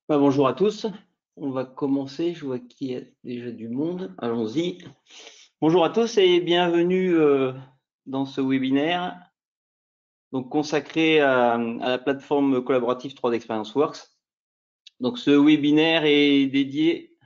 Bonjour à tous. On va commencer. Je vois qu'il y a déjà du monde. Allons-y. Bonjour à tous et bienvenue dans ce webinaire donc consacré à la plateforme collaborative 3D Experience Works. Donc ce webinaire est dédié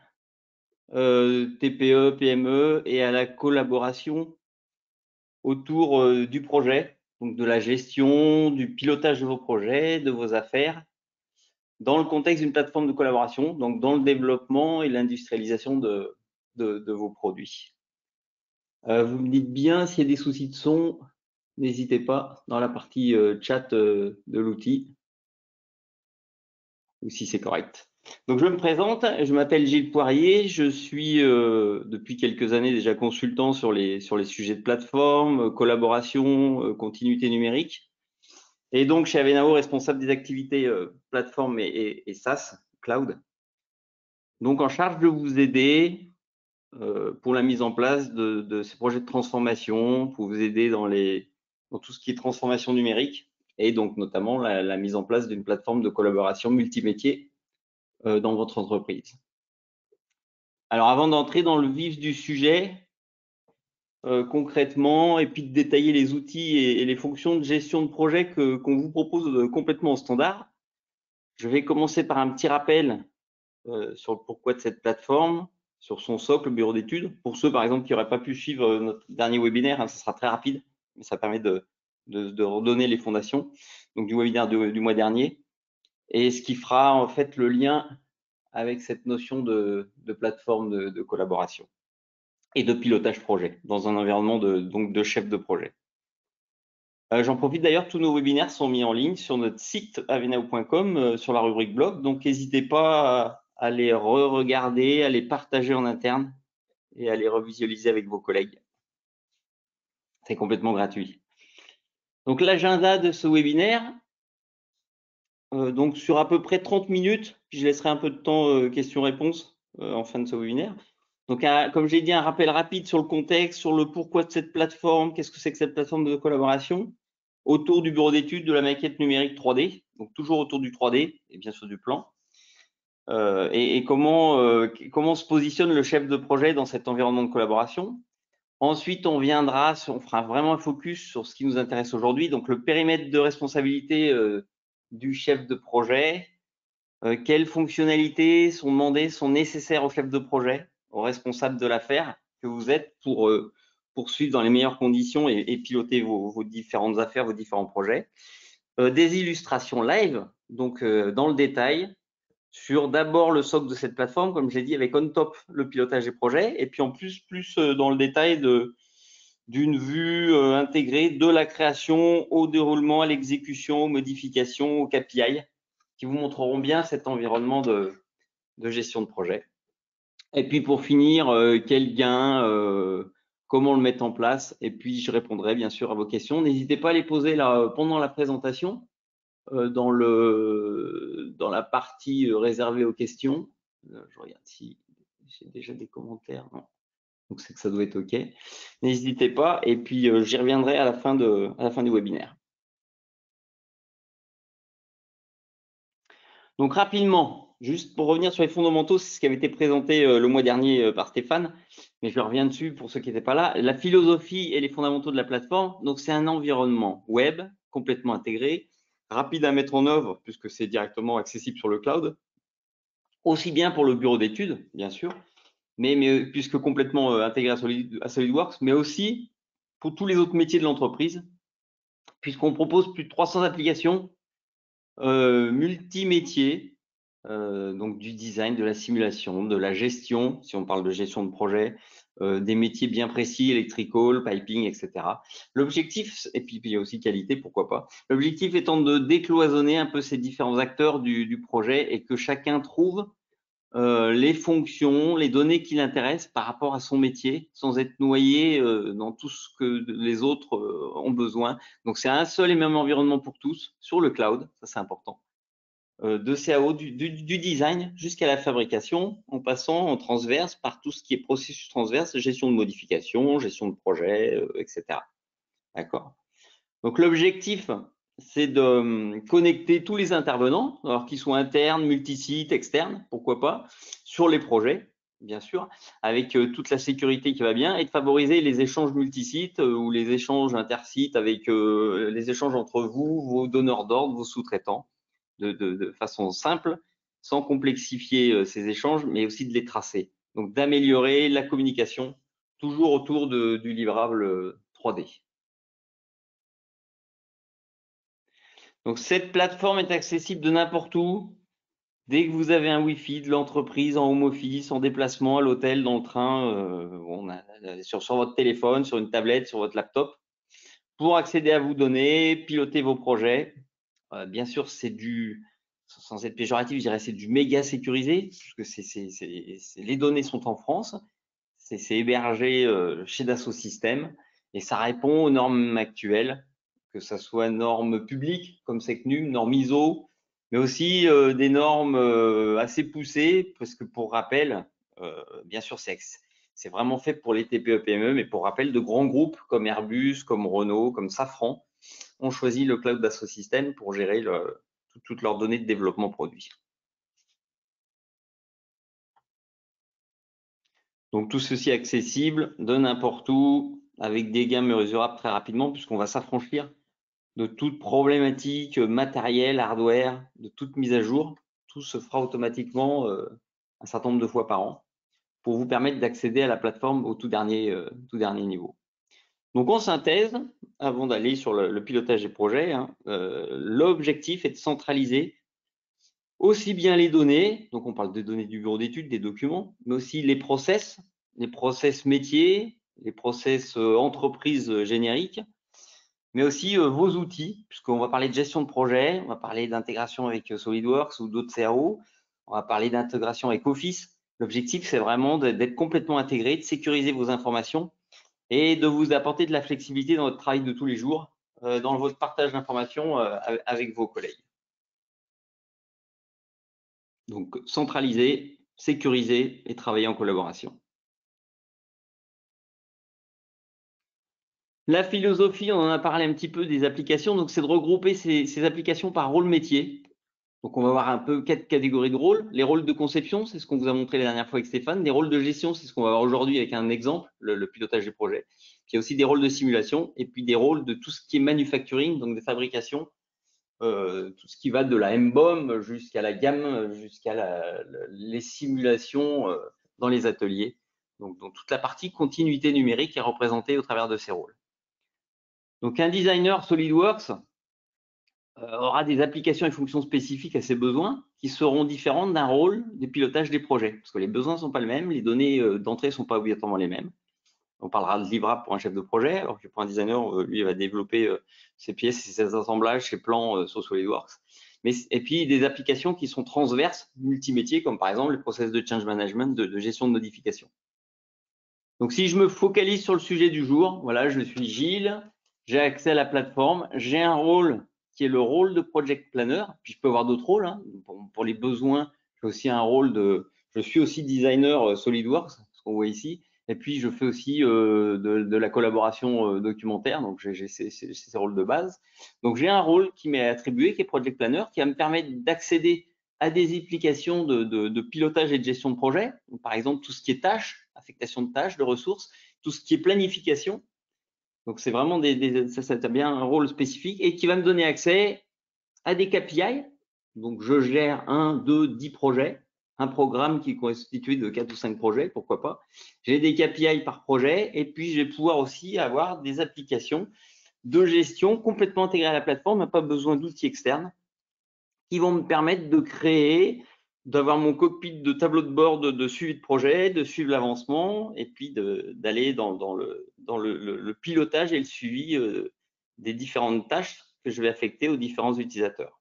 TPE, PME et à la collaboration autour du projet, donc de la gestion, du pilotage de vos projets, de vos affaires, dans le contexte d'une plateforme de collaboration, donc dans le développement et l'industrialisation de vos produits. Vous me dites bien s'il y a des soucis de son, n'hésitez pas dans la partie chat de l'outil, ou si c'est correct. Donc je me présente, je m'appelle Gilles Poirier, je suis depuis quelques années déjà consultant sur les sujets de plateforme, collaboration, continuité numérique. Et donc chez Avenao, responsable des activités plateforme et SaaS, cloud. Donc en charge de vous aider pour la mise en place de ces projets de transformation, pour vous aider dans tout ce qui est transformation numérique et donc notamment la mise en place d'une plateforme de collaboration multimétier dans votre entreprise. Alors avant d'entrer dans le vif du sujet, concrètement, et puis de détailler les outils et les fonctions de gestion de projet qu'on vous propose complètement en standard, je vais commencer par un petit rappel sur le pourquoi de cette plateforme, sur son socle, le bureau d'études. Pour ceux, par exemple, qui n'auraient pas pu suivre notre dernier webinaire, ça sera très rapide, mais ça permet de redonner les fondations donc du webinaire du mois dernier. Et ce qui fera en fait le lien avec cette notion de plateforme de collaboration et de pilotage projet dans un environnement de chef de projet. J'en profite d'ailleurs, tous nos webinaires sont mis en ligne sur notre site avenao.com sur la rubrique blog, donc n'hésitez pas à les re-regarder, à les partager en interne et à les revisualiser avec vos collègues. C'est complètement gratuit. Donc l'agenda de ce webinaire, donc sur à peu près 30 minutes, puis je laisserai un peu de temps questions-réponses en fin de ce webinaire. Donc comme j'ai dit, un rappel rapide sur le contexte, sur le pourquoi de cette plateforme, qu'est-ce que c'est que cette plateforme de collaboration, autour du bureau d'études, de la maquette numérique 3D, donc toujours autour du 3D et bien sûr du plan, et comment se positionne le chef de projet dans cet environnement de collaboration. Ensuite, on fera vraiment un focus sur ce qui nous intéresse aujourd'hui, donc le périmètre de responsabilité du chef de projet, quelles fonctionnalités sont demandées, sont nécessaires au chef de projet, au responsable de l'affaire que vous êtes pour poursuivre dans les meilleures conditions et piloter vos différentes affaires, vos différents projets. Des illustrations live, donc dans le détail, sur d'abord le socle de cette plateforme, comme j'ai dit, avec on top le pilotage des projets, et puis en plus dans le détail d'une vue intégrée de la création au déroulement, à l'exécution, aux modifications, aux KPI, qui vous montreront bien cet environnement de gestion de projet. Et puis pour finir, quel gain, comment le mettre en place, et puis je répondrai bien sûr à vos questions. N'hésitez pas à les poser là pendant la présentation, dans la partie réservée aux questions. Je regarde si j'ai déjà des commentaires. Non. Donc c'est que ça doit être OK. N'hésitez pas, et puis j'y reviendrai à la fin du webinaire. Donc rapidement, juste pour revenir sur les fondamentaux, c'est ce qui avait été présenté le mois dernier par Stéphane, mais je reviens dessus pour ceux qui n'étaient pas là. La philosophie et les fondamentaux de la plateforme, donc c'est un environnement web complètement intégré, rapide à mettre en œuvre puisque c'est directement accessible sur le cloud, aussi bien pour le bureau d'études, bien sûr, mais puisque complètement intégré à SolidWorks, mais aussi pour tous les autres métiers de l'entreprise, puisqu'on propose plus de 300 applications multimétiers, donc du design, de la simulation, de la gestion, si on parle de gestion de projet, des métiers bien précis, electrical, piping, etc. L'objectif, et puis il y a aussi qualité, pourquoi pas, l'objectif étant de décloisonner un peu ces différents acteurs du projet et que chacun trouve les fonctions, les données qui l'intéressent par rapport à son métier, sans être noyé dans tout ce que les autres ont besoin. Donc, c'est un seul et même environnement pour tous sur le cloud, ça c'est important. De CAO, du design jusqu'à la fabrication, en passant en transverse par tout ce qui est processus transverse, gestion de modification, gestion de projet, etc. D'accord. Donc, l'objectif c'est de connecter tous les intervenants, alors qu'ils soient internes, multisites, externes, pourquoi pas, sur les projets, bien sûr, avec toute la sécurité qui va bien, et de favoriser les échanges multisites ou les échanges intersites avec les échanges entre vous, vos donneurs d'ordre, vos sous-traitants, de façon simple, sans complexifier ces échanges, mais aussi de les tracer. Donc d'améliorer la communication, toujours autour du livrable 3D. Donc cette plateforme est accessible de n'importe où. Dès que vous avez un Wi-Fi de l'entreprise, en home office, en déplacement, à l'hôtel, dans le train, sur votre téléphone, sur une tablette, sur votre laptop, pour accéder à vos données, piloter vos projets. Bien sûr, c'est sans être péjoratif, je dirais c'est du méga sécurisé, puisque les données sont en France, c'est hébergé chez Dassault Systèmes, et ça répond aux normes actuelles, que ce soit normes publiques comme SecNum, normes ISO, mais aussi des normes assez poussées, parce que pour rappel, bien sûr, c'est vraiment fait pour les TPE-PME, mais pour rappel, de grands groupes comme Airbus, comme Renault, comme Safran ont choisi le cloud Dassault Systèmes pour gérer toutes leurs données de développement produit. Donc tout ceci est accessible de n'importe où, avec des gains mesurables très rapidement, puisqu'on va s'affranchir de toute problématique matérielle, hardware, de toute mise à jour. Tout se fera automatiquement un certain nombre de fois par an pour vous permettre d'accéder à la plateforme au tout dernier niveau. Donc en synthèse, avant d'aller sur le pilotage des projets, l'objectif est de centraliser aussi bien les données, donc on parle des données du bureau d'études, des documents, mais aussi les process métiers, les process entreprises génériques, mais aussi vos outils, puisqu'on va parler de gestion de projet, on va parler d'intégration avec SolidWorks ou d'autres CRO, on va parler d'intégration avec Office. L'objectif, c'est vraiment d'être complètement intégré, de sécuriser vos informations et de vous apporter de la flexibilité dans votre travail de tous les jours, dans votre partage d'informations avec vos collègues. Donc, centraliser, sécuriser et travailler en collaboration. La philosophie, on en a parlé un petit peu des applications, donc c'est de regrouper ces applications par rôle métier. Donc, on va voir un peu 4 catégories de rôles. Les rôles de conception, c'est ce qu'on vous a montré la dernière fois avec Stéphane. Les rôles de gestion, c'est ce qu'on va voir aujourd'hui avec un exemple, le pilotage des projets. Puis, il y a aussi des rôles de simulation et puis des rôles de tout ce qui est manufacturing, donc des fabrications, tout ce qui va de la MBOM jusqu'à la gamme, jusqu'à les simulations dans les ateliers. Donc, toute la partie continuité numérique est représentée au travers de ces rôles. Donc, un designer SolidWorks aura des applications et fonctions spécifiques à ses besoins qui seront différentes d'un rôle de pilotage des projets, parce que les besoins ne sont pas les mêmes, les données d'entrée ne sont pas obligatoirement les mêmes. On parlera de livrable pour un chef de projet, alors que pour un designer, lui, il va développer ses pièces et ses assemblages, ses plans sur SolidWorks. Et puis, des applications qui sont transverses, multimétiers, comme par exemple les process de change management, de gestion de modification. Donc, si je me focalise sur le sujet du jour, voilà, je suis Gilles, j'ai accès à la plateforme, j'ai un rôle qui est le rôle de project planner, puis je peux avoir d'autres rôles. Pour les besoins, j'ai aussi un rôle je suis aussi designer SolidWorks, ce qu'on voit ici, et puis je fais aussi de la collaboration documentaire, donc j'ai ces rôles de base. Donc j'ai un rôle qui m'est attribué, qui est project planner, qui va me permettre d'accéder à des applications de pilotage et de gestion de projet, donc, par exemple tout ce qui est tâches, affectation de tâches, de ressources, tout ce qui est planification. Donc c'est vraiment ça a bien un rôle spécifique et qui va me donner accès à des KPI. Donc je gère 1, 2, 10 projets, un programme qui est constitué de 4 ou 5 projets, pourquoi pas. J'ai des KPI par projet et puis je vais pouvoir aussi avoir des applications de gestion complètement intégrées à la plateforme, pas besoin d'outils externes qui vont me permettre de créer, d'avoir mon cockpit de tableau de bord de suivi de projet, de suivre l'avancement et puis d'aller dans le pilotage et le suivi des différentes tâches que je vais affecter aux différents utilisateurs.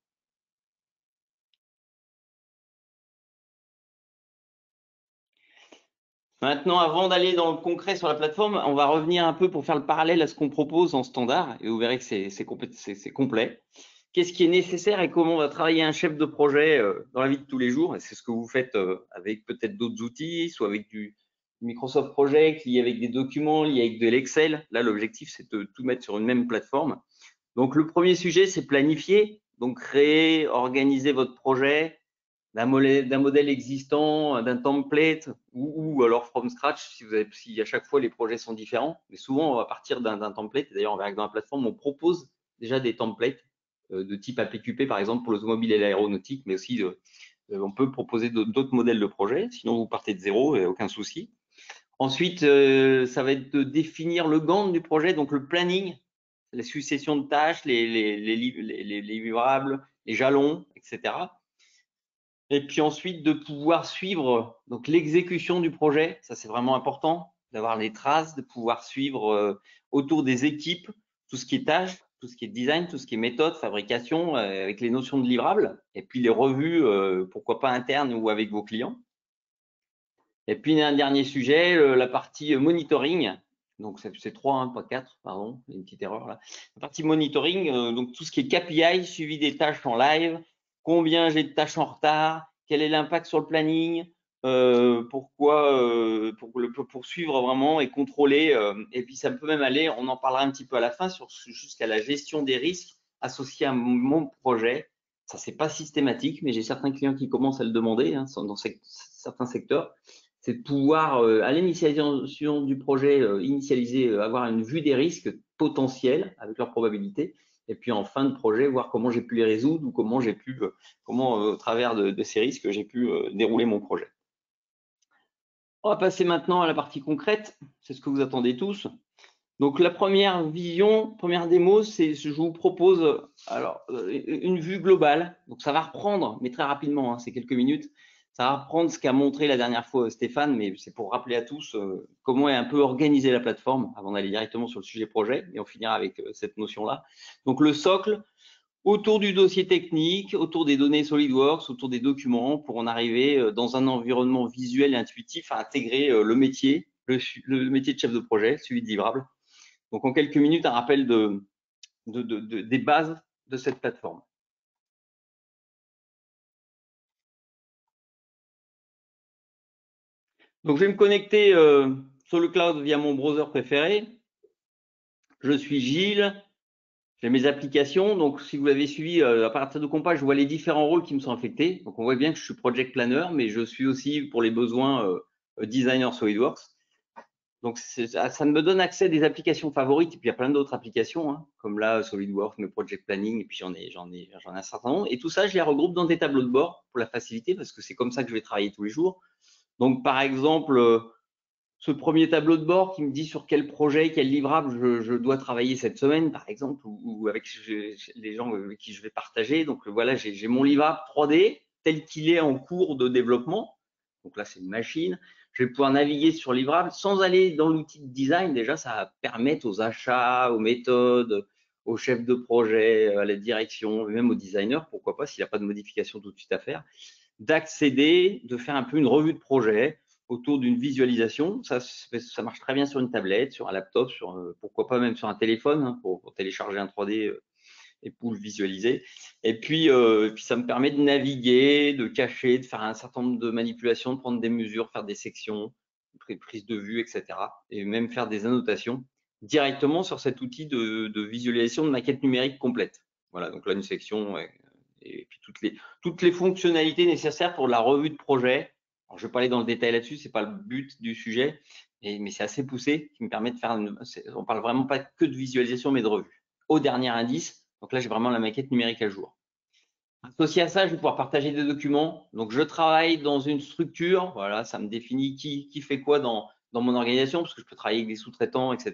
Maintenant, avant d'aller dans le concret sur la plateforme, on va revenir un peu pour faire le parallèle à ce qu'on propose en standard et vous verrez que c'est complet. Qu'est-ce qui est nécessaire et comment on va travailler un chef de projet dans la vie de tous les jours? Et c'est ce que vous faites avec peut-être d'autres outils, soit avec du Microsoft Project, lié avec des documents, lié avec de l'Excel. Là, l'objectif, c'est de tout mettre sur une même plateforme. Donc, le premier sujet, c'est planifier. Donc, créer, organiser votre projet d'un modèle existant, d'un template ou alors from scratch si à chaque fois les projets sont différents. Mais souvent, à partir d'un template, d'ailleurs, on verra que dans la plateforme, on propose déjà des templates de type APQP, par exemple, pour l'automobile et l'aéronautique, mais aussi on peut proposer d'autres modèles de projet. Sinon, vous partez de zéro, et aucun souci. Ensuite, ça va être de définir le Gantt du projet, donc le planning, la succession de tâches, les livrables, les jalons, etc. Et puis ensuite, de pouvoir suivre donc l'exécution du projet. Ça, c'est vraiment important, d'avoir les traces, de pouvoir suivre autour des équipes tout ce qui est tâches, tout ce qui est design, tout ce qui est méthode, fabrication, avec les notions de livrables, et puis les revues, pourquoi pas internes ou avec vos clients. Et puis, un dernier sujet, la partie monitoring. Donc, c'est 3, hein, pas 4, pardon, il y a une petite erreur là. La partie monitoring, donc tout ce qui est KPI, suivi des tâches en live, combien j'ai de tâches en retard, quel est l'impact sur le planning, pourquoi, pour suivre vraiment et contrôler. Et puis, ça peut même aller, on en parlera un petit peu à la fin, jusqu'à la gestion des risques associés à mon projet. Ça, c'est pas systématique, mais j'ai certains clients qui commencent à le demander dans certains secteurs. C'est de pouvoir, à l'initialisation du projet, avoir une vue des risques potentiels avec leurs probabilités. Et puis en fin de projet, voir comment j'ai pu les résoudre ou comment au travers de ces risques, j'ai pu dérouler mon projet. On va passer maintenant à la partie concrète. C'est ce que vous attendez tous. Donc la première vision, première démo, c'est je vous propose une vue globale. Donc ça va reprendre, mais très rapidement, c'est quelques minutes. Ça va reprendre ce qu'a montré la dernière fois Stéphane, mais c'est pour rappeler à tous comment est un peu organisée la plateforme avant d'aller directement sur le sujet projet. Et on finira avec cette notion-là. Donc le socle, autour du dossier technique, autour des données SolidWorks, autour des documents, pour en arriver dans un environnement visuel et intuitif à intégrer le métier, le métier de chef de projet, suivi de livrable. Donc, en quelques minutes, un rappel des bases de cette plateforme. Donc, je vais me connecter sur le cloud via mon browser préféré. Je suis Gilles. J'ai mes applications. Donc, si vous l'avez suivi, à partir de Compas, je vois les différents rôles qui me sont affectés. Donc, on voit bien que je suis Project Planner, mais je suis aussi, pour les besoins, Designer SolidWorks. Donc, ça me donne accès à des applications favorites. Et puis, il y a plein d'autres applications, comme là, SolidWorks, mes Project Planning, et puis j'en ai un certain nombre. Et tout ça, je les regroupe dans des tableaux de bord pour la facilité, parce que c'est comme ça que je vais travailler tous les jours. Donc, par exemple, ce premier tableau de bord qui me dit sur quel projet, quel livrable je dois travailler cette semaine, par exemple, ou avec les gens avec qui je vais partager. Donc, voilà, j'ai mon livrable 3D tel qu'il est en cours de développement. Donc là, c'est une machine. Je vais pouvoir naviguer sur livrable sans aller dans l'outil de design. Déjà, ça va permettre aux achats, aux méthodes, aux chefs de projet, à la direction, même aux designers, pourquoi pas, s'il n'y a pas de modification tout de suite à faire, d'accéder, de faire un peu une revue de projet autour d'une visualisation. Ça marche très bien sur une tablette, sur un laptop, pourquoi pas même sur un téléphone, pour télécharger un 3D et pour le visualiser. Et puis, ça me permet de naviguer, de cacher, de faire un certain nombre de manipulations, de prendre des mesures, faire des sections, prise de vue, etc. Et même faire des annotations directement sur cet outil de visualisation de maquette numérique complète. Voilà, donc là, une section et puis toutes les fonctionnalités nécessaires pour la revue de projet. Alors, je ne vais pas aller dans le détail là-dessus, ce n'est pas le but du sujet, mais c'est assez poussé, qui me permet de faire on ne parle vraiment pas que de visualisation, mais de revue. Au dernier indice, donc là, j'ai vraiment la maquette numérique à jour. Associé à ça, je vais pouvoir partager des documents. Donc, je travaille dans une structure. Voilà, ça me définit qui fait quoi dans mon organisation, parce que je peux travailler avec des sous-traitants, etc.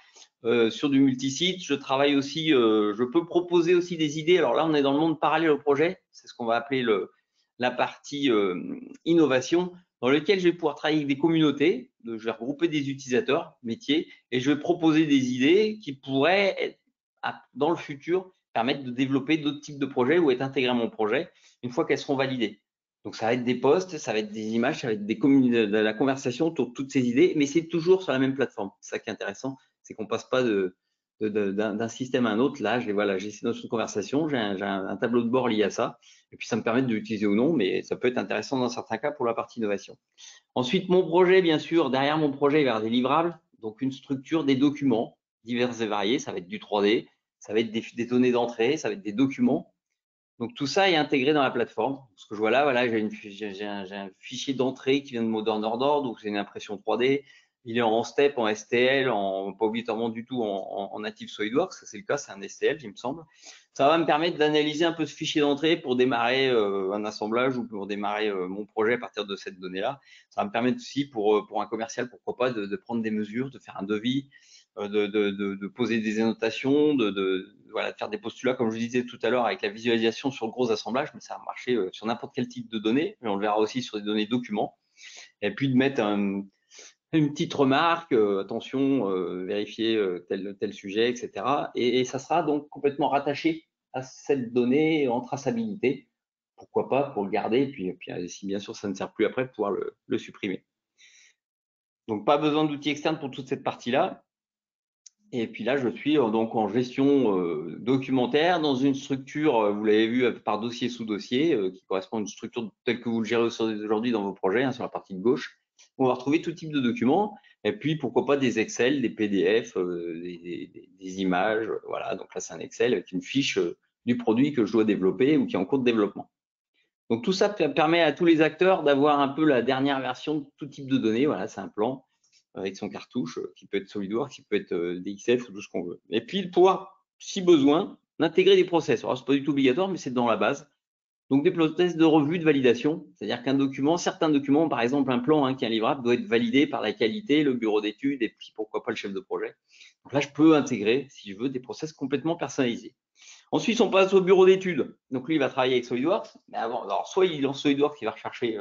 Sur du multisite, je travaille aussi, je peux proposer aussi des idées. Alors là, on est dans le monde parallèle au projet. C'est ce qu'on va appeler la partie innovation, dans lequel je vais pouvoir travailler avec des communautés. Je vais regrouper des utilisateurs métiers et je vais proposer des idées qui pourraient être, dans le futur, permettre de développer d'autres types de projets ou être intégrés à mon projet une fois qu'elles seront validées. Donc, ça va être des posts, ça va être des images, ça va être de la conversation autour de toutes ces idées, mais c'est toujours sur la même plateforme. C'est ça qui est intéressant, c'est qu'on ne passe pas d'un système à un autre. Là, j'ai ces notions de conversation, j'ai un tableau de bord lié à ça, et puis ça me permet de l'utiliser ou non, mais ça peut être intéressant dans certains cas pour la partie innovation. Ensuite, mon projet, bien sûr, derrière mon projet, il va y avoir des livrables, donc une structure, des documents divers et variés, ça va être du 3D, ça va être des données d'entrée, ça va être des documents. Donc tout ça est intégré dans la plateforme. Ce que je vois là, voilà, j'ai un fichier d'entrée qui vient de Modern Order, donc c'est une impression 3D. Il est en step, en STL, pas obligatoirement du tout en native SolidWorks. Ça c'est le cas, c'est un STL, il me semble. Ça va me permettre d'analyser un peu ce fichier d'entrée pour démarrer un assemblage ou pour démarrer mon projet à partir de cette donnée-là. Ça va me permettre aussi pour un commercial, pourquoi pas, de prendre des mesures, de faire un devis, de poser des annotations, voilà, de faire des postulats, comme je vous disais tout à l'heure, avec la visualisation sur le gros assemblage, mais ça va marcher sur n'importe quel type de données, mais on le verra aussi sur des données documents. Et puis de mettre une petite remarque, attention, vérifier tel sujet, etc. Et ça sera donc complètement rattaché à cette donnée en traçabilité. Pourquoi pas pour le garder, et puis si bien sûr ça ne sert plus après, pouvoir le supprimer. Donc pas besoin d'outils externes pour toute cette partie-là. Et puis là, je suis donc en gestion documentaire dans une structure, vous l'avez vu, par dossier sous dossier, qui correspond à une structure telle que vous le gérez aujourd'hui dans vos projets, sur la partie de gauche. On va retrouver tout type de documents, et puis pourquoi pas des Excel, des PDF, des images. Voilà, donc là, c'est un Excel avec une fiche du produit que je dois développer ou qui est en cours de développement. Donc tout ça permet à tous les acteurs d'avoir un peu la dernière version de tout type de données. Voilà, c'est un plan avec son cartouche, qui peut être SolidWorks, qui peut être DXF ou tout ce qu'on veut. Et puis de pouvoir, si besoin, intégrer des process. Alors, c'est pas du tout obligatoire, mais c'est dans la base. Donc, des process de revue, de validation. C'est-à-dire qu'un document, certains documents, par exemple un plan qui est un livrable, doit être validé par la qualité, le bureau d'études et puis pourquoi pas le chef de projet. Donc là, je peux intégrer, si je veux, des process complètement personnalisés. Ensuite, on passe au bureau d'études. Donc lui, il va travailler avec SolidWorks. Mais avant, alors soit il lance SolidWorks, il va rechercher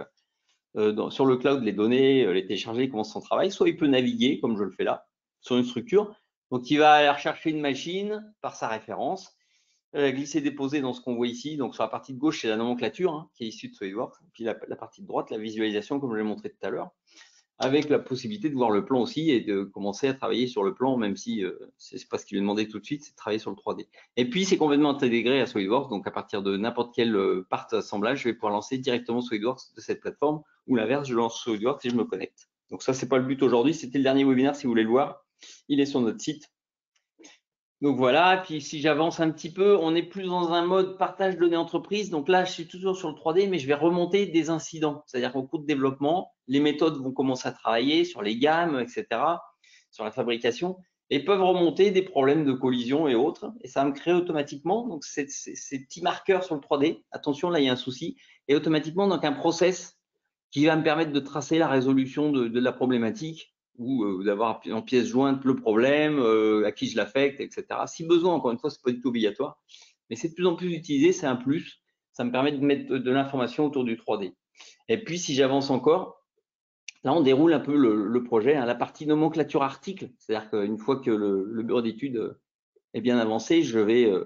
sur le cloud les données, les télécharger, il commence son travail, soit il peut naviguer, comme je le fais là, sur une structure. Donc, il va aller rechercher une machine par sa référence, glisser, déposer dans ce qu'on voit ici. Donc, sur la partie de gauche, c'est la nomenclature qui est issue de SolidWorks. Puis la partie de droite, la visualisation, comme je l'ai montré tout à l'heure, avec la possibilité de voir le plan aussi et de commencer à travailler sur le plan, même si c'est pas ce qu'il lui demandait tout de suite, c'est de travailler sur le 3D. Et puis, c'est complètement intégré à SolidWorks. Donc, à partir de n'importe quel part d'assemblage, je vais pouvoir lancer directement SolidWorks de cette plateforme, ou l'inverse, je lance SolidWorks et je me connecte. Donc, ça, c'est pas le but aujourd'hui. C'était le dernier webinaire, si vous voulez le voir. Il est sur notre site. Donc voilà, puis si j'avance un petit peu, on est plus dans un mode partage données entreprise. Donc là, je suis toujours sur le 3D, mais je vais remonter des incidents. C'est-à-dire qu'au cours de développement, les méthodes vont commencer à travailler sur les gammes, etc., sur la fabrication, et peuvent remonter des problèmes de collision et autres. Et ça va me créer automatiquement donc ces petits marqueurs sur le 3D. Attention, là, il y a un souci. Et automatiquement, donc un process qui va me permettre de tracer la résolution de la problématique ou d'avoir en pièce jointe le problème, à qui je l'affecte, etc. Si besoin, encore une fois, c'est pas du tout obligatoire, mais c'est de plus en plus utilisé, c'est un plus. Ça me permet de mettre de l'information autour du 3D. Et puis, si j'avance encore, là, on déroule un peu le projet, la partie nomenclature article, c'est-à-dire qu'une fois que le bureau d'études est bien avancé, je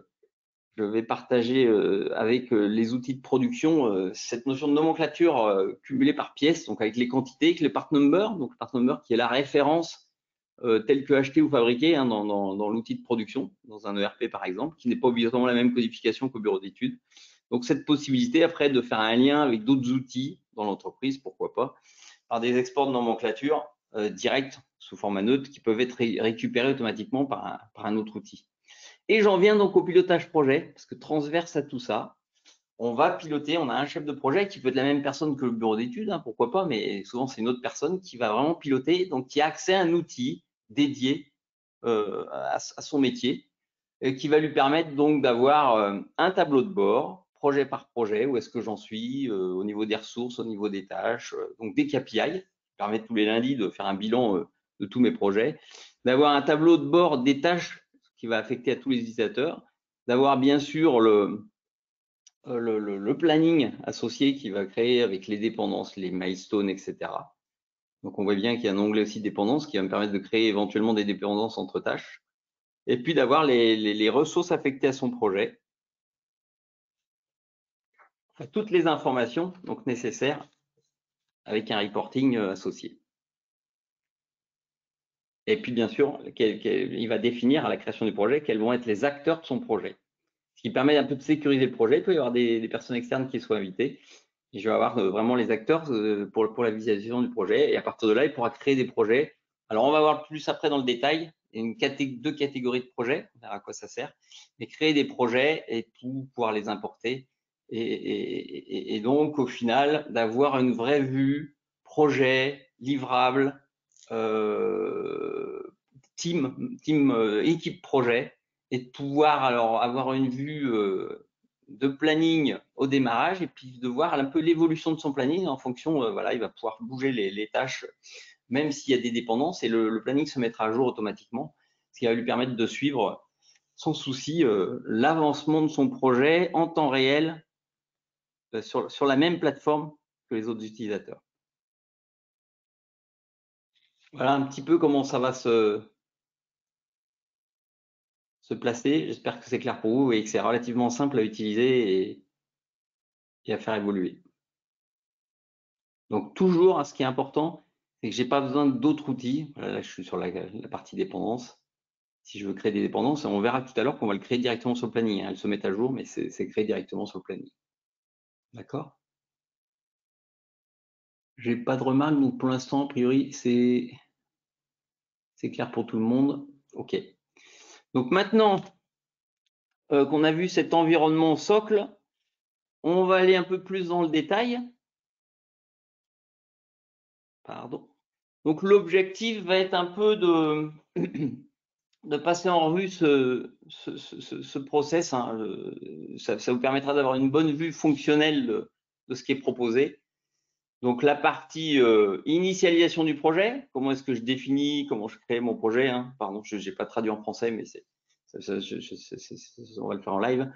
vais partager avec les outils de production cette notion de nomenclature cumulée par pièce, donc avec les quantités, avec le part number, donc le part number qui est la référence telle que achetée ou fabriquée dans l'outil de production, dans un ERP par exemple, qui n'est pas obligatoirement la même codification qu'au bureau d'études. Donc cette possibilité après de faire un lien avec d'autres outils dans l'entreprise, pourquoi pas, par des exports de nomenclature directs sous format neutre qui peuvent être récupérés automatiquement par un autre outil. Et j'en viens donc au pilotage projet, parce que transverse à tout ça, on va piloter, on a un chef de projet qui peut être la même personne que le bureau d'études, pourquoi pas, mais souvent c'est une autre personne qui va vraiment piloter, donc qui a accès à un outil dédié à son métier, qui va lui permettre donc d'avoir un tableau de bord, projet par projet, où est-ce que j'en suis, au niveau des ressources, au niveau des tâches, donc des KPI, qui permettent tous les lundis de faire un bilan de tous mes projets, d'avoir un tableau de bord des tâches qui va affecter à tous les utilisateurs, d'avoir bien sûr le planning associé qui va créer avec les dépendances, les milestones, etc. Donc, on voit bien qu'il y a un onglet aussi dépendances qui va me permettre de créer éventuellement des dépendances entre tâches. Et puis d'avoir les ressources affectées à son projet. Enfin, toutes les informations donc nécessaires avec un reporting associé. Et puis, bien sûr, il va définir à la création du projet quels vont être les acteurs de son projet. Ce qui permet un peu de sécuriser le projet. Il peut y avoir des personnes externes qui soient invitées. Et je vais avoir vraiment les acteurs pour la visualisation du projet. Et à partir de là, il pourra créer des projets. Alors, on va voir plus après dans le détail deux catégories de projets, on verra à quoi ça sert, mais créer des projets et tout pouvoir les importer. Et donc, au final, d'avoir une vraie vue projet, livrable, équipe projet, et de pouvoir alors avoir une vue de planning au démarrage et puis de voir un peu l'évolution de son planning en fonction, voilà, il va pouvoir bouger les tâches même s'il y a des dépendances et le planning se mettra à jour automatiquement, ce qui va lui permettre de suivre sans souci l'avancement de son projet en temps réel sur la même plateforme que les autres utilisateurs. Voilà un petit peu comment ça va se placer. J'espère que c'est clair pour vous et que c'est relativement simple à utiliser et à faire évoluer. Donc toujours, ce qui est important, c'est que j'ai pas besoin d'autres outils. Voilà, là, je suis sur la partie dépendance. Si je veux créer des dépendances, on verra tout à l'heure qu'on va le créer directement sur le planning. Elles se mettent à jour, mais c'est créé directement sur le planning. D'accord? J'ai pas de remarques, donc pour l'instant, a priori, c'est clair pour tout le monde. OK. Donc maintenant qu'on a vu cet environnement socle, on va aller un peu plus dans le détail. Pardon. Donc l'objectif va être un peu de passer en revue ce process. Hein. Ça vous permettra d'avoir une bonne vue fonctionnelle de ce qui est proposé. Donc la partie initialisation du projet, comment est-ce que je définis, comment je crée mon projet. Hein. Pardon, je n'ai pas traduit en français, mais on va le faire en live.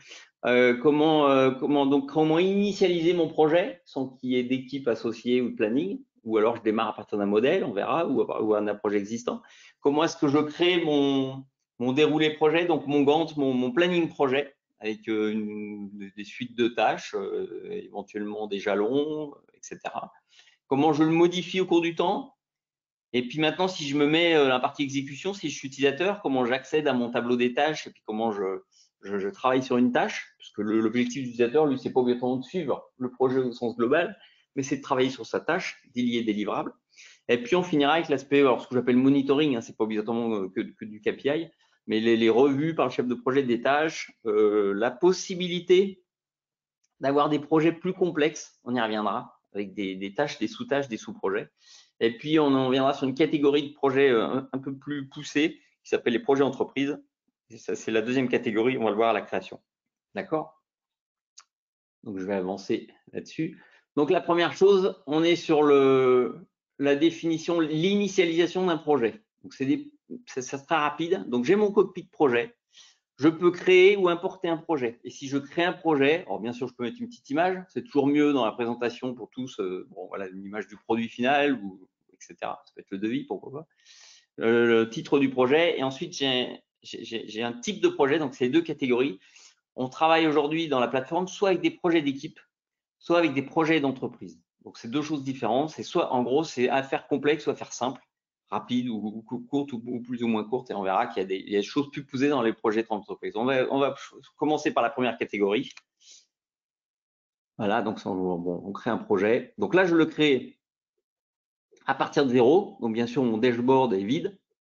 Comment initialiser mon projet sans qu'il y ait d'équipe associée ou de planning, ou alors je démarre à partir d'un modèle, on verra, ou un projet existant. Comment est-ce que je crée mon déroulé projet, donc mon Gantt, mon planning projet, avec des suites de tâches, éventuellement des jalons, etc. Comment je le modifie au cours du temps. Et puis maintenant, si je me mets la partie exécution, si je suis utilisateur, comment j'accède à mon tableau des tâches et puis comment je travaille sur une tâche, parce que l'objectif de l'utilisateur, lui, c'est pas obligatoirement de suivre le projet au sens global, mais c'est de travailler sur sa tâche, d'y lier des livrables. Et puis on finira avec l'aspect, ce que j'appelle monitoring, hein, c'est pas obligatoirement que du KPI, mais les revues par le chef de projet des tâches, la possibilité d'avoir des projets plus complexes, on y reviendra, avec des tâches, des sous-tâches, des sous-projets. Et puis, on en reviendra sur une catégorie de projets un peu plus poussée qui s'appelle les projets entreprises. Et ça, c'est la deuxième catégorie, on va le voir à la création. D'accord? Donc, je vais avancer là-dessus. Donc, la première chose, on est sur la définition, l'initialisation d'un projet. Donc, ça sera rapide. Donc, j'ai mon cockpit projet. Je peux créer ou importer un projet. Et si je crée un projet, alors bien sûr, je peux mettre une petite image. C'est toujours mieux dans la présentation pour tous. Bon, voilà, une image du produit final, ou etc. Ça peut être le devis, pourquoi pas. Le titre du projet. Et ensuite, j'ai un type de projet. Donc, c'est les deux catégories. On travaille aujourd'hui dans la plateforme soit avec des projets d'équipe, soit avec des projets d'entreprise. Donc, c'est deux choses différentes. C'est soit, en gros, c'est affaire complexe, soit affaire simple, rapide ou courte ou plus ou moins courte. Et on verra qu'il y a des choses plus poussées dans les projets d'entreprise. On va commencer par la première catégorie. Voilà, donc on crée un projet. Donc là, je le crée à partir de 0. Donc, bien sûr, mon dashboard est vide.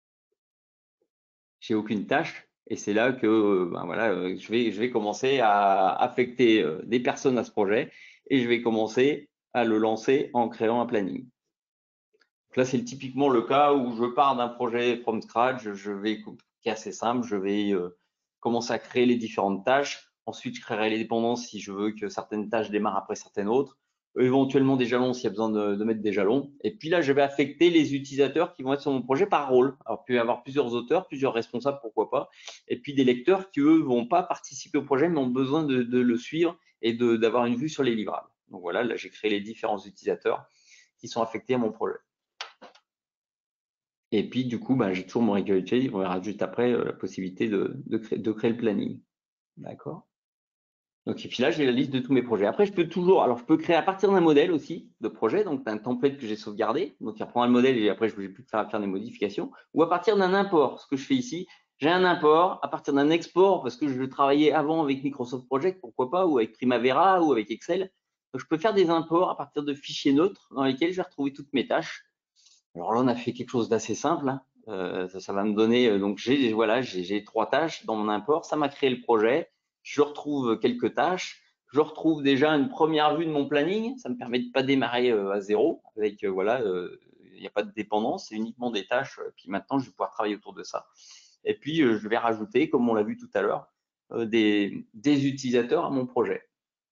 J'ai aucune tâche. Et c'est là que voilà, je vais commencer à affecter des personnes à ce projet et je vais commencer à le lancer en créant un planning. Donc là, c'est typiquement le cas où je pars d'un projet from scratch, qui est assez simple, je vais commencer à créer les différentes tâches. Ensuite, je créerai les dépendances si je veux que certaines tâches démarrent après certaines autres. Éventuellement des jalons s'il y a besoin de mettre des jalons. Et puis là, je vais affecter les utilisateurs qui vont être sur mon projet par rôle. Alors, il peut y avoir plusieurs auteurs, plusieurs responsables, pourquoi pas. Et puis des lecteurs qui, eux, vont pas participer au projet, mais ont besoin de le suivre et d'avoir une vue sur les livrables. Donc voilà, là, j'ai créé les différents utilisateurs qui sont affectés à mon projet. Et puis, du coup, j'ai toujours mon requête. On verra juste après la possibilité de créer le planning. D'accord? Donc, et puis là, j'ai la liste de tous mes projets. Après, je peux créer à partir d'un modèle aussi de projet, donc d'un template que j'ai sauvegardé. Donc, il reprend le modèle et après, je ne vais plus faire des modifications. Ou à partir d'un import. Ce que je fais ici, j'ai un import à partir d'un export parce que je travaillais avant avec Microsoft Project, pourquoi pas, ou avec Primavera ou avec Excel. Donc, je peux faire des imports à partir de fichiers neutres dans lesquels je vais retrouver toutes mes tâches. Alors là, on a fait quelque chose d'assez simple. Hein. Ça va me donner, donc voilà, j'ai 3 tâches dans mon import, ça m'a créé le projet, je retrouve quelques tâches, je retrouve déjà une première vue de mon planning, ça me permet de pas démarrer à zéro, avec voilà, il n'y a pas de dépendance, c'est uniquement des tâches, puis maintenant je vais pouvoir travailler autour de ça. Et puis je vais rajouter, comme on l'a vu tout à l'heure, des utilisateurs à mon projet.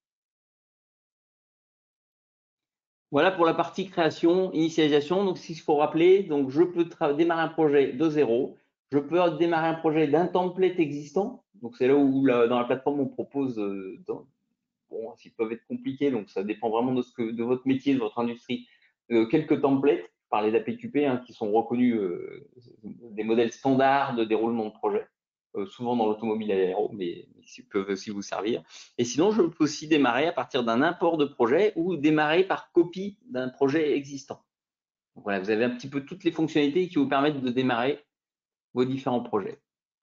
Voilà pour la partie création, initialisation. Donc, s'il faut rappeler, donc je peux démarrer un projet de zéro. Je peux démarrer un projet d'un template existant. Donc, c'est là où dans la plateforme, on propose, bon, ils peuvent être compliqués, donc ça dépend vraiment de votre métier, de votre industrie, quelques templates. Je parlais d'APQP, hein, qui sont reconnus des modèles standards de déroulement de projet. Souvent dans l'automobile et l'aéro, mais ils peuvent aussi vous servir. Et sinon, je peux aussi démarrer à partir d'un import de projet ou démarrer par copie d'un projet existant. Donc voilà, vous avez un petit peu toutes les fonctionnalités qui vous permettent de démarrer vos différents projets.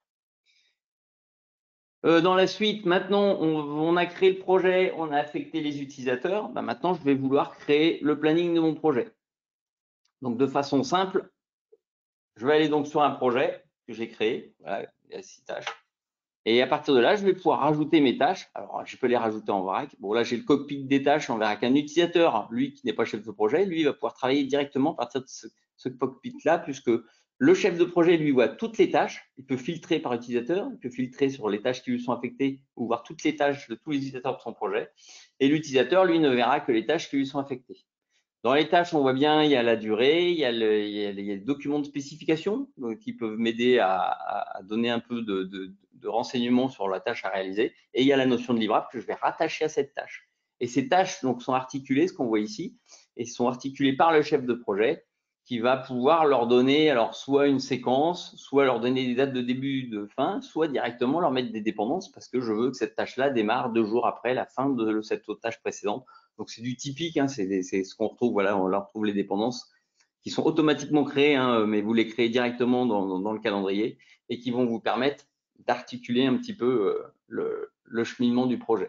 Dans la suite, maintenant, on a créé le projet, on a affecté les utilisateurs. Ben maintenant, je vais vouloir créer le planning de mon projet. Donc, de façon simple, je vais aller donc sur un projet que j'ai créé. Voilà, il y a 6 tâches. Et à partir de là, je vais pouvoir rajouter mes tâches. Alors, je peux les rajouter en vrac. Bon, là, j'ai le cockpit des tâches. On verra qu'un utilisateur, lui, qui n'est pas chef de projet, lui, va pouvoir travailler directement à partir de ce cockpit-là, puisque le chef de projet, lui, voit toutes les tâches. Il peut filtrer par utilisateur. Il peut filtrer sur les tâches qui lui sont affectées ou voir toutes les tâches de tous les utilisateurs de son projet. Et l'utilisateur, lui, ne verra que les tâches qui lui sont affectées. Dans les tâches, on voit bien, il y a la durée, il y a les documents de spécification qui peuvent m'aider à donner un peu de renseignements sur la tâche à réaliser. Et il y a la notion de livrable que je vais rattacher à cette tâche. Et ces tâches donc, sont articulées, ce qu'on voit ici, et sont articulées par le chef de projet qui va pouvoir leur donner alors soit une séquence, soit leur donner des dates de début, de fin, soit directement leur mettre des dépendances parce que je veux que cette tâche-là démarre 2 jours après la fin de cette autre tâche précédente. Donc, c'est du typique, hein, c'est ce qu'on retrouve, voilà, on leur retrouve les dépendances qui sont automatiquement créées, hein, mais vous les créez directement dans le calendrier et qui vont vous permettre d'articuler un petit peu le cheminement du projet.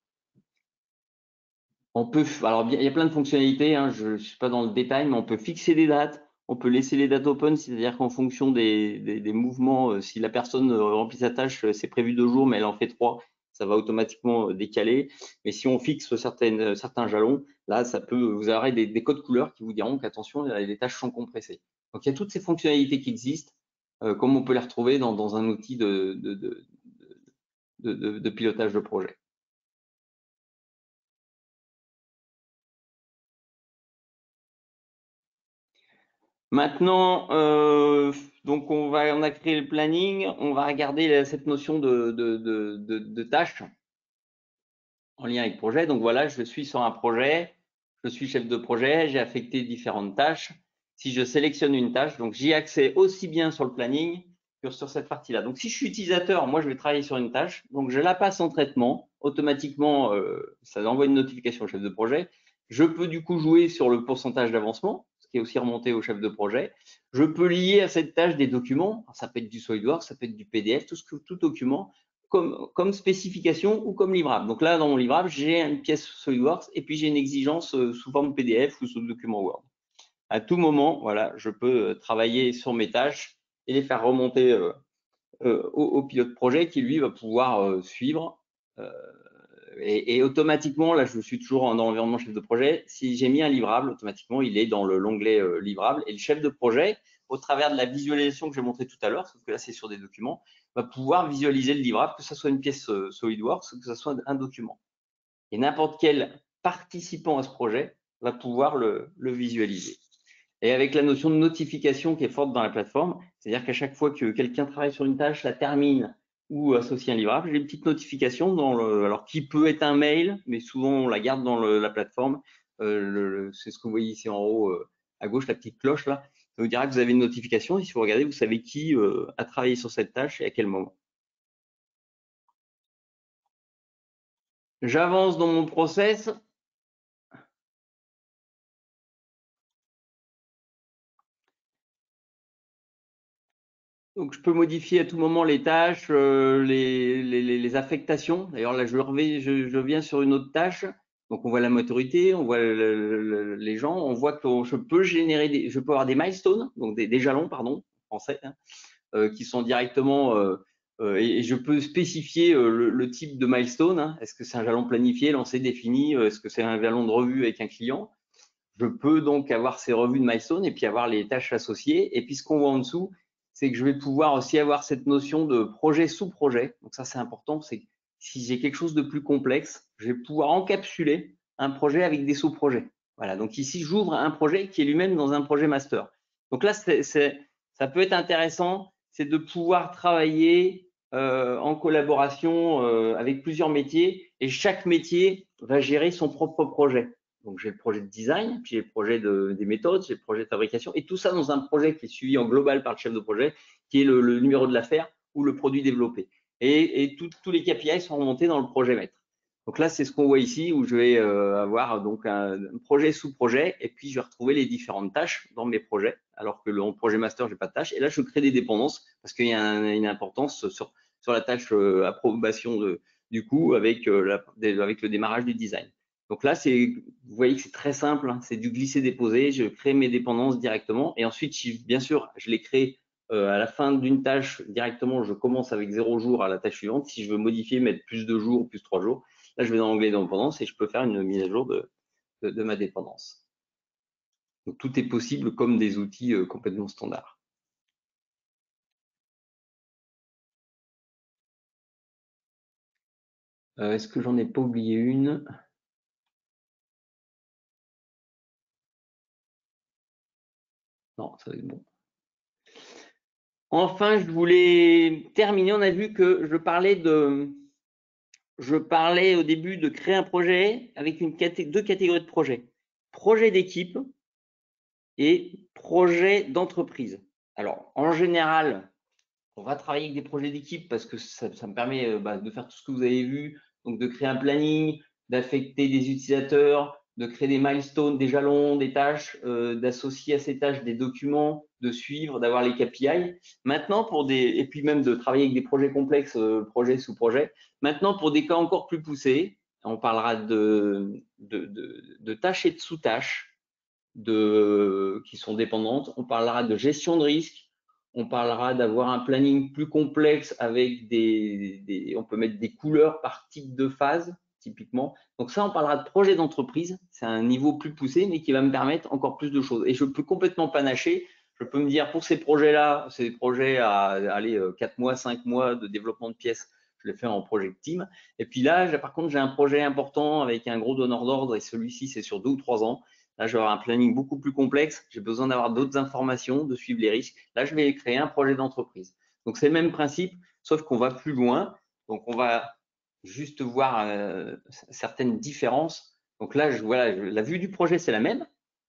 On peut, alors il y a plein de fonctionnalités, hein, je ne suis pas dans le détail, mais on peut fixer des dates, on peut laisser les dates open, c'est-à-dire qu'en fonction des mouvements, si la personne remplit sa tâche, c'est prévu 2 jours, mais elle en fait 3, ça va automatiquement décaler. Mais si on fixe certains jalons, là, vous aurez des codes couleurs qui vous diront qu'attention, les tâches sont compressées. Donc, il y a toutes ces fonctionnalités qui existent, comme on peut les retrouver dans un outil de pilotage de projet. Maintenant, donc on a créé le planning, on va regarder cette notion de tâches en lien avec le projet. Donc voilà, je suis sur un projet, je suis chef de projet, j'ai affecté différentes tâches. Si je sélectionne une tâche, donc j'y ai accès aussi bien sur le planning que sur cette partie-là. Donc si je suis utilisateur, moi je vais travailler sur une tâche, donc je la passe en traitement, automatiquement ça envoie une notification au chef de projet. Je peux du coup jouer sur le pourcentage d'avancement, ce qui est aussi remonté au chef de projet. Je peux lier à cette tâche des documents, ça peut être du SolidWorks, ça peut être du PDF, tout document comme spécification ou comme livrable. Donc là, dans mon livrable, j'ai une pièce SolidWorks et puis j'ai une exigence sous forme PDF ou sous document Word. À tout moment, voilà, je peux travailler sur mes tâches et les faire remonter au pilote projet qui, lui, va pouvoir suivre. Et automatiquement, là, je suis toujours dans l'environnement chef de projet. Si j'ai mis un livrable, automatiquement, il est dans l'onglet livrable. Et le chef de projet, au travers de la visualisation que j'ai montré tout à l'heure, sauf que là, c'est sur des documents, va pouvoir visualiser le livrable, que ce soit une pièce SolidWorks ou que ce soit un document. Et n'importe quel participant à ce projet va pouvoir le visualiser. Et avec la notion de notification qui est forte dans la plateforme, c'est-à-dire qu'à chaque fois que quelqu'un travaille sur une tâche, la termine ou associe un livrable, j'ai une petite notification alors qui peut être un mail, mais souvent on la garde dans la plateforme. C'est ce que vous voyez ici en haut à gauche, la petite cloche là. Ça vous dira que vous avez une notification et si vous regardez, vous savez qui a travaillé sur cette tâche et à quel moment. J'avance dans mon process. Donc, je peux modifier à tout moment les tâches, les affectations. D'ailleurs, là, je viens sur une autre tâche. Donc, on voit la maturité, on voit les gens, on voit que je peux avoir des milestones, donc des jalons, pardon, français, hein, qui sont directement et je peux spécifier le type de milestone. Hein. Est-ce que c'est un jalon planifié, lancé, défini? Est-ce que c'est un jalon de revue avec un client? Je peux donc avoir ces revues de milestone et puis avoir les tâches associées. Et puis, ce qu'on voit en dessous, c'est que je vais pouvoir aussi avoir cette notion de projet sous projet. Donc, ça, c'est important. C'est que si j'ai quelque chose de plus complexe, je vais pouvoir encapsuler un projet avec des sous-projets. Voilà. Donc, ici, j'ouvre un projet qui est lui-même dans un projet master. Donc là, ça peut être intéressant, c'est de pouvoir travailler en collaboration avec plusieurs métiers et chaque métier va gérer son propre projet. Donc, j'ai le projet de design, puis j'ai le projet des méthodes, j'ai le projet de fabrication, et tout ça dans un projet qui est suivi en global par le chef de projet, qui est le numéro de l'affaire ou le produit développé. Et tous les KPI sont remontés dans le projet maître. Donc là, c'est ce qu'on voit ici, où je vais avoir donc un projet sous projet, et puis je vais retrouver les différentes tâches dans mes projets, alors que le projet master, j'ai pas de tâches. Et là, je crée des dépendances, parce qu'il y a une importance sur la tâche approbation du coût avec le démarrage du design. Donc là, vous voyez que c'est très simple, hein, c'est du glisser-déposer. Je crée mes dépendances directement. Et ensuite, bien sûr, je les crée à la fin d'une tâche directement. Je commence avec 0 jours à la tâche suivante. Si je veux modifier, mettre plus 2 jours ou plus 3 jours, là, je vais dans l'onglet dépendance et je peux faire une mise à jour de ma dépendance. Donc, tout est possible comme des outils complètement standards. Est-ce que j'en ai pas oublié une? Non, ça va être bon. Enfin, je voulais terminer. On a vu que je parlais au début de créer un projet avec deux catégories de projets. Projet d'équipe et projet d'entreprise. Alors, en général, on va travailler avec des projets d'équipe parce que ça me permet de faire tout ce que vous avez vu, donc de créer un planning, d'affecter des utilisateurs, de créer des milestones, des jalons, des tâches, d'associer à ces tâches des documents, de suivre, d'avoir les KPI. Maintenant, et puis même de travailler avec des projets complexes, projet sous projet. Maintenant, pour des cas encore plus poussés, on parlera de tâches et de sous-tâches qui sont dépendantes. On parlera de gestion de risque. On parlera d'avoir un planning plus complexe avec on peut mettre des couleurs par type de phase, typiquement. Donc ça, on parlera de projet d'entreprise. C'est un niveau plus poussé, mais qui va me permettre encore plus de choses. Et je peux complètement panacher. Je peux me dire, pour ces projets-là, c'est des projets à aller 4 mois, 5 mois de développement de pièces. Je les fais en projet team. Et puis là, par contre, j'ai un projet important avec un gros donneur d'ordre et celui-ci, c'est sur 2 ou 3 ans. Là, je vais avoir un planning beaucoup plus complexe. J'ai besoin d'avoir d'autres informations, de suivre les risques. Là, je vais créer un projet d'entreprise. Donc, c'est le même principe, sauf qu'on va plus loin. Donc, on va juste voir certaines différences. Donc là, voilà, la vue du projet, c'est la même.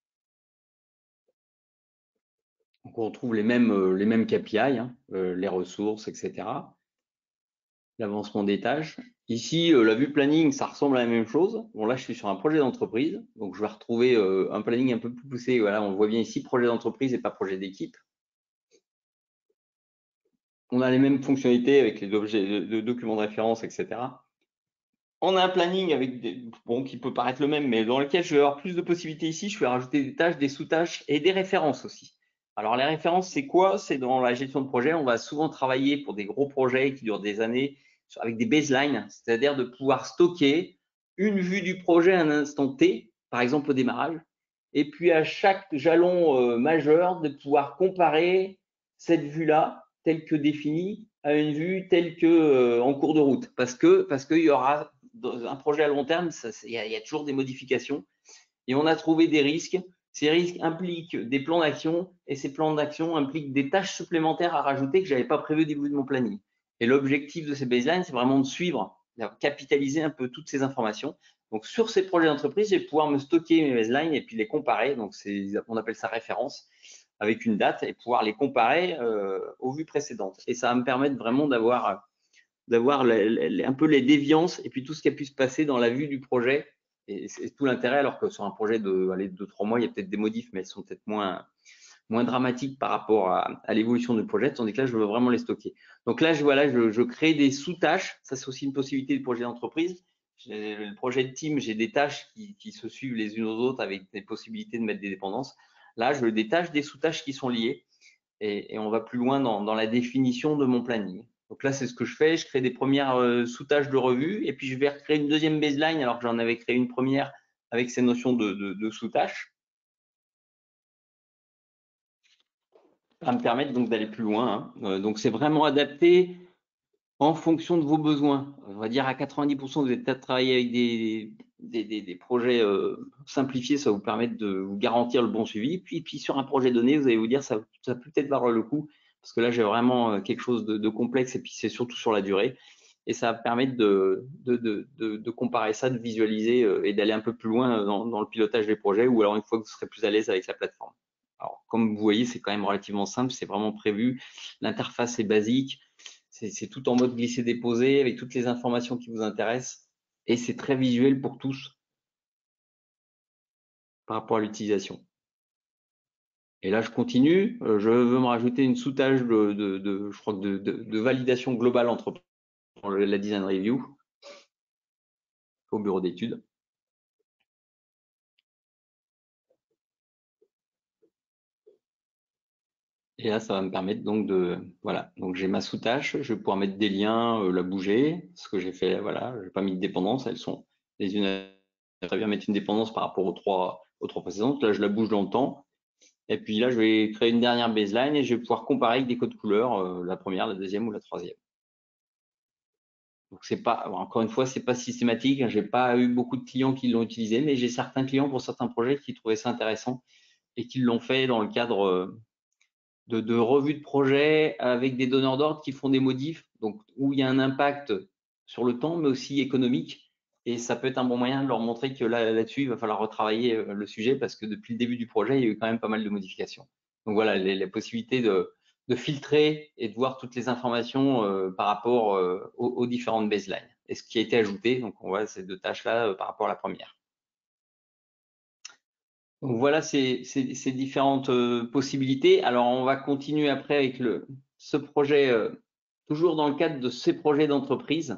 Donc, on retrouve les mêmes KPI, hein, les ressources, etc. L'avancement des tâches. Ici, la vue planning, ça ressemble à la même chose. Bon, là, je suis sur un projet d'entreprise. Donc, je vais retrouver un planning un peu plus poussé. Voilà, on voit bien ici, projet d'entreprise et pas projet d'équipe. On a les mêmes fonctionnalités avec les objets de documents de référence, etc. On a un planning qui peut paraître le même, mais dans lequel je vais avoir plus de possibilités ici. Je vais rajouter des tâches, des sous-tâches et des références aussi. Alors, les références, c'est quoi? C'est dans la gestion de projet. On va souvent travailler pour des gros projets qui durent des années avec des baselines, c'est-à-dire de pouvoir stocker une vue du projet à un instant T, par exemple au démarrage, et puis à chaque jalon majeur, de pouvoir comparer cette vue-là, telle que définie, à une vue telle que en cours de route. Parce qu'il y aura dans un projet à long terme, il y a toujours des modifications. Et on a trouvé des risques. Ces risques impliquent des plans d'action et ces plans d'action impliquent des tâches supplémentaires à rajouter que je n'avais pas prévu au début de mon planning. Et l'objectif de ces baselines, c'est vraiment de suivre, de capitaliser un peu toutes ces informations. Donc, sur ces projets d'entreprise, je vais pouvoir me stocker mes baselines et puis les comparer. Donc, on appelle ça référence avec une date et pouvoir les comparer aux vues précédentes. Et ça va me permettre vraiment d'avoir un peu les déviances et puis tout ce qui a pu se passer dans la vue du projet. Et c'est tout l'intérêt, alors que sur un projet de 2-3 mois, il y a peut-être des modifs, mais elles sont peut-être moins dramatiques par rapport à l'évolution du projet, tandis que là, je veux vraiment les stocker. Donc là, je crée des sous-tâches. Ça, c'est aussi une possibilité de projet d'entreprise. Le projet de team, j'ai des tâches qui se suivent les unes aux autres avec des possibilités de mettre des dépendances. Là, je veux des tâches, des sous-tâches qui sont liées. et on va plus loin dans la définition de mon planning. Donc là, c'est ce que je fais. Je crée des premières sous-tâches de revue et puis je vais recréer une deuxième baseline alors que j'en avais créé une première avec ces notions de sous-tâches. Ça va me permettre donc d'aller plus loin. Hein. Donc c'est vraiment adapté en fonction de vos besoins. On va dire à 90%, vous êtes à travailler avec des projets simplifiés, ça va vous permettre de vous garantir le bon suivi. Puis sur un projet donné, vous allez vous dire ça peut peut-être valoir le coup parce que là j'ai vraiment quelque chose de complexe et puis c'est surtout sur la durée. Et ça va permettre de comparer ça, de visualiser et d'aller un peu plus loin dans le pilotage des projets ou alors une fois que vous serez plus à l'aise avec la plateforme. Alors, comme vous voyez, c'est quand même relativement simple, c'est vraiment prévu. L'interface est basique. C'est tout en mode glisser-déposer avec toutes les informations qui vous intéressent et c'est très visuel pour tous par rapport à l'utilisation. Et là, je continue. Je veux me rajouter une sous-tâche je crois que de validation globale entre la design review au bureau d'études. Et là, ça va me permettre donc voilà. Donc j'ai ma sous-tâche, je vais pouvoir mettre des liens, la bouger. Ce que j'ai fait, voilà, j'ai pas mis de dépendance, elles sont les unes. Très bien mettre une dépendance par rapport aux trois précédentes. Là, je la bouge dans le temps. Et puis là, je vais créer une dernière baseline et je vais pouvoir comparer avec des codes couleurs, la première, la deuxième ou la troisième. Donc c'est pas, encore une fois, c'est pas systématique. J'ai pas eu beaucoup de clients qui l'ont utilisé, mais j'ai certains clients pour certains projets qui trouvaient ça intéressant et qui l'ont fait dans le cadre de revues de projet avec des donneurs d'ordre qui font des modifs, donc où il y a un impact sur le temps, mais aussi économique. Et ça peut être un bon moyen de leur montrer que là-dessus, il va falloir retravailler le sujet parce que depuis le début du projet, il y a eu quand même pas mal de modifications. Donc voilà, les possibilités de filtrer et de voir toutes les informations par rapport aux différentes baselines et ce qui a été ajouté. Donc on voit ces deux tâches-là par rapport à la première. Donc voilà ces différentes possibilités. Alors on va continuer après avec ce projet, toujours dans le cadre de ces projets d'entreprise.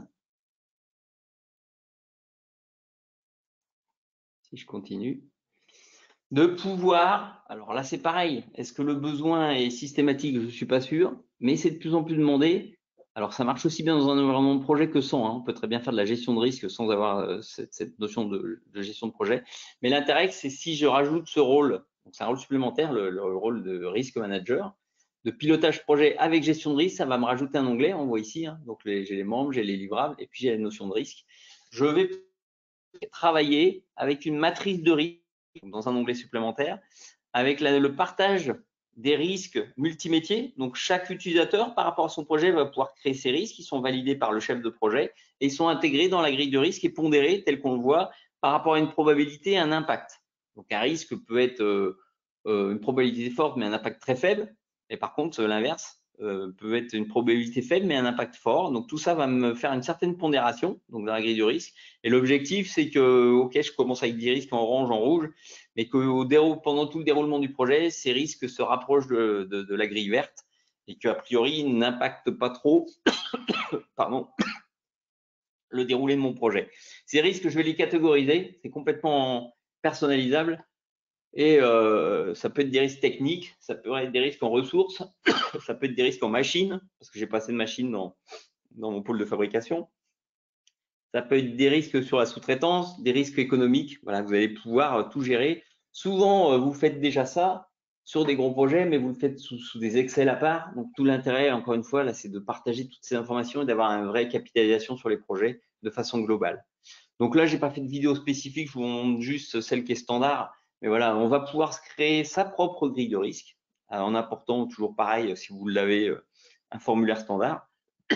Si je continue. De pouvoir, alors là c'est pareil, est-ce que le besoin est systématique? Je ne suis pas sûr, mais c'est de plus en plus demandé. Alors ça marche aussi bien dans un environnement de projet que sans. Hein. On peut très bien faire de la gestion de risque sans avoir cette notion de gestion de projet. Mais l'intérêt, c'est si je rajoute ce rôle, donc c'est un rôle supplémentaire, le rôle de risque manager, de pilotage projet avec gestion de risque, ça va me rajouter un onglet, on voit ici. Hein. Donc j'ai les membres, j'ai les livrables et puis j'ai la notion de risque. Je vais travailler avec une matrice de risque dans un onglet supplémentaire, avec le partage des risques multimétiers. Donc, chaque utilisateur, par rapport à son projet, va pouvoir créer ses risques. Ils sont validés par le chef de projet et ils sont intégrés dans la grille de risque et pondérés, tel qu'on le voit, par rapport à une probabilité et un impact. Donc, un risque peut être une probabilité forte, mais un impact très faible. Et par contre, l'inverse peut être une probabilité faible, mais un impact fort. Donc, tout ça va me faire une certaine pondération donc dans la grille de risque. Et l'objectif, c'est que, OK, je commence avec des risques en orange, en rouge, mais que pendant tout le déroulement du projet, ces risques se rapprochent de la grille verte et qu'a priori n'impactent pas trop pardon, le déroulé de mon projet. Ces risques, je vais les catégoriser, c'est complètement personnalisable et ça peut être des risques techniques, ça peut être des risques en ressources, ça peut être des risques en machine, parce que j'ai pas assez de machines dans mon pôle de fabrication. Ça peut être des risques sur la sous-traitance, des risques économiques. Voilà, vous allez pouvoir tout gérer. Souvent, vous faites déjà ça sur des gros projets, mais vous le faites sous des Excel à part. Donc, tout l'intérêt, encore une fois, là, c'est de partager toutes ces informations et d'avoir une vraie capitalisation sur les projets de façon globale. Donc là, j'ai pas fait de vidéo spécifique, je vous montre juste celle qui est standard. Mais voilà, on va pouvoir se créer sa propre grille de risque en apportant toujours pareil, si vous l'avez, un formulaire standard.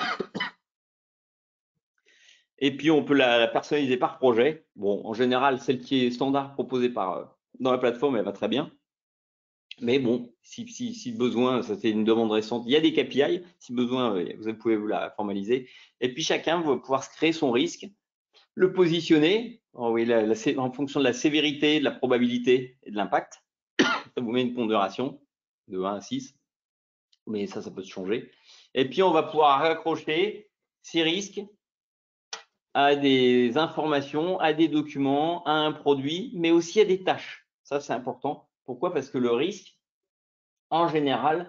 Et puis, on peut la personnaliser par projet. Bon, en général, celle qui est standard proposée dans la plateforme, elle va très bien. Mais bon, si besoin, ça c'est une demande récente, il y a des KPI. Si besoin, vous pouvez vous la formaliser. Et puis, chacun va pouvoir se créer son risque, le positionner en fonction de la sévérité, de la probabilité et de l'impact. Ça vous met une pondération de 1 à 6. Mais ça peut se changer. Et puis, on va pouvoir raccrocher ces risques à des informations, à des documents, à un produit, mais aussi à des tâches. Ça, c'est important. Pourquoi? Parce que le risque, en général,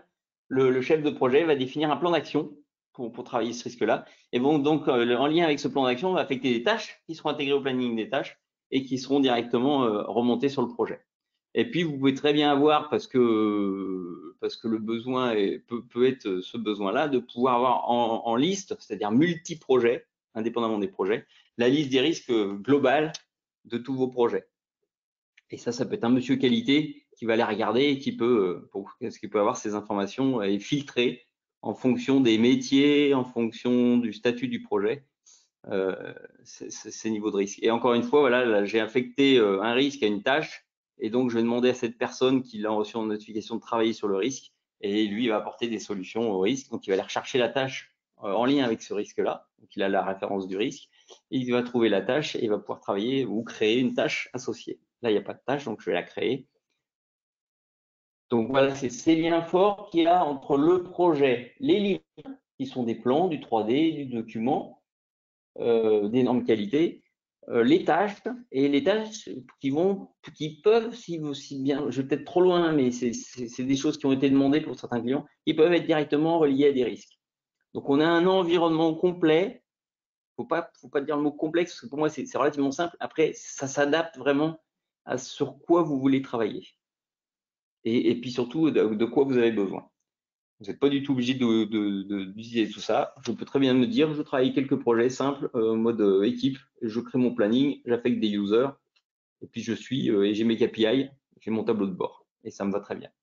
le chef de projet va définir un plan d'action pour travailler ce risque-là. Et bon, donc, en lien avec ce plan d'action, on va affecter des tâches qui seront intégrées au planning des tâches et qui seront directement remontées sur le projet. Et puis, vous pouvez très bien avoir, parce que le besoin peut être ce besoin-là, de pouvoir avoir en liste, c'est-à-dire multi-projets, indépendamment des projets, la liste des risques globale de tous vos projets. Et ça peut être un monsieur qualité qui va aller regarder et qui peut avoir ces informations et filtrer en fonction des métiers, en fonction du statut du projet, ces niveaux de risque. Et encore une fois, voilà, là, j'ai affecté un risque à une tâche, et donc je vais demander à cette personne qui l'a reçu en notification de travailler sur le risque, et lui il va apporter des solutions au risque. Donc il va aller rechercher la tâche en lien avec ce risque-là. Donc il a la référence du risque, et il va trouver la tâche et il va pouvoir travailler ou créer une tâche associée. Là, il n'y a pas de tâche, donc je vais la créer. Donc voilà, c'est ces liens forts qu'il y a entre le projet, les livres, qui sont des plans, du 3D, du document, des normes qualité, les tâches, et les tâches qui peuvent, si bien, je vais peut-être trop loin, mais c'est des choses qui ont été demandées pour certains clients, qui peuvent être directement reliées à des risques. Donc on a un environnement complet. Faut pas dire le mot complexe, parce que pour moi c'est relativement simple. Après, ça s'adapte vraiment à sur quoi vous voulez travailler, et puis surtout de quoi vous avez besoin. Vous n'êtes pas du tout obligé d'utiliser tout ça. Je peux très bien me dire, je travaille quelques projets simples en mode équipe, je crée mon planning, j'affecte des users, et puis je suis, et j'ai mes KPI, j'ai mon tableau de bord, et ça me va très bien.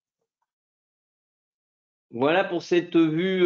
Voilà pour cette vue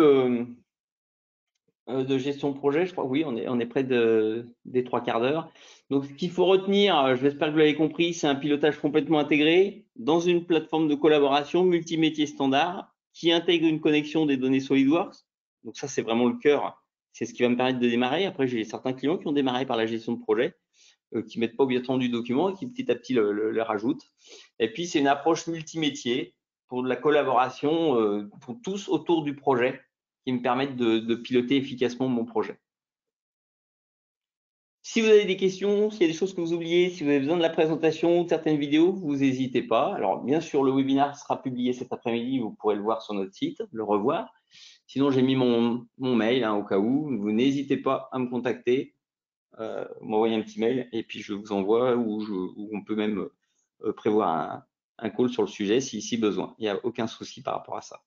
de gestion de projet. Je crois, oui, on est près des 3/4 d'heure. Donc, ce qu'il faut retenir, j'espère que vous l'avez compris, c'est un pilotage complètement intégré dans une plateforme de collaboration multimétier standard qui intègre une connexion des données SolidWorks. Donc ça, c'est vraiment le cœur. C'est ce qui va me permettre de démarrer. Après, j'ai certains clients qui ont démarré par la gestion de projet, qui mettent pas obligatoirement du document et qui petit à petit le rajoutent. Et puis, c'est une approche multimétier pour de la collaboration pour tous autour du projet, qui me permettent de piloter efficacement mon projet. Si vous avez des questions, s'il y a des choses que vous oubliez, si vous avez besoin de la présentation ou de certaines vidéos, vous n'hésitez pas. Alors, bien sûr, le webinaire sera publié cet après-midi, vous pourrez le voir sur notre site, le revoir. Sinon, j'ai mis mon mail au cas où. Vous n'hésitez pas à me contacter, m'envoyer un petit mail, et puis je vous envoie, ou on peut même prévoir un call sur le sujet si besoin. Il n'y a aucun souci par rapport à ça.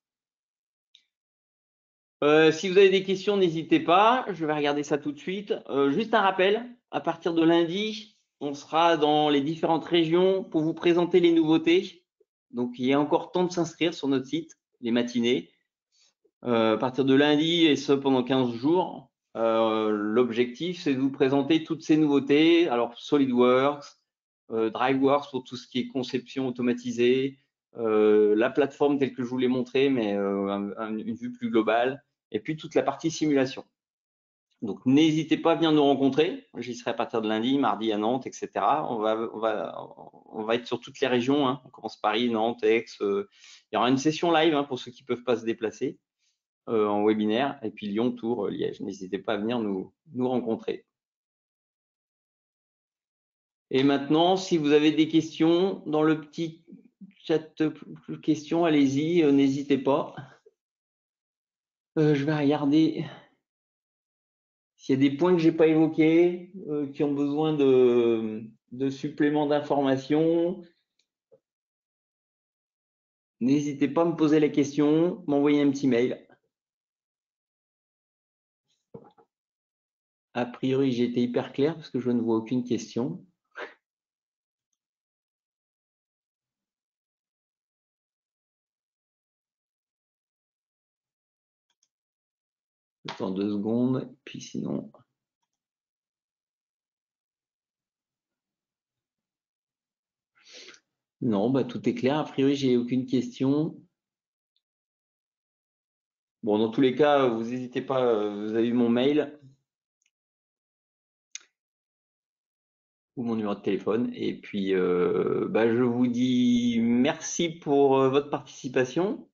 Si vous avez des questions, n'hésitez pas. Je vais regarder ça tout de suite. Juste un rappel, à partir de lundi, on sera dans les différentes régions pour vous présenter les nouveautés. Donc, il y a encore temps de s'inscrire sur notre site, les matinées. À partir de lundi, et ce pendant 15 jours, l'objectif, c'est de vous présenter toutes ces nouveautés. Alors, SolidWorks, DriveWorks pour tout ce qui est conception automatisée, la plateforme telle que je vous l'ai montré, mais une vue plus globale, et puis toute la partie simulation. Donc, n'hésitez pas à venir nous rencontrer. J'y serai à partir de lundi, mardi à Nantes, etc. On va être sur toutes les régions. On commence Paris, Nantes, Aix. Il y aura une session live pour ceux qui ne peuvent pas se déplacer en webinaire. Et puis Lyon, Tours, Liège. N'hésitez pas à venir nous rencontrer. Et maintenant, si vous avez des questions, dans le petit chat questions, allez-y, n'hésitez pas. Je vais regarder s'il y a des points que j'ai pas évoqués, qui ont besoin de suppléments d'informations. N'hésitez pas à me poser la question, m'envoyer un petit mail. A priori, j'ai été hyper clair parce que je ne vois aucune question. Attends 2 secondes, puis sinon. Non, tout est clair. A priori, j'ai aucune question. Bon, dans tous les cas, vous n'hésitez pas, vous avez eu mon mail ou mon numéro de téléphone. Et puis, je vous dis merci pour votre participation.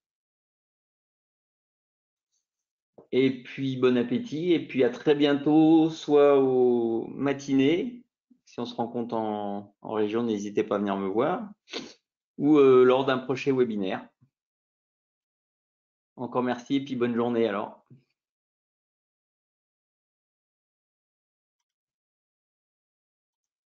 Et puis, bon appétit. Et puis, à très bientôt, soit aux matinées, si on se rencontre en région, n'hésitez pas à venir me voir, ou lors d'un prochain webinaire. Encore merci et puis bonne journée alors.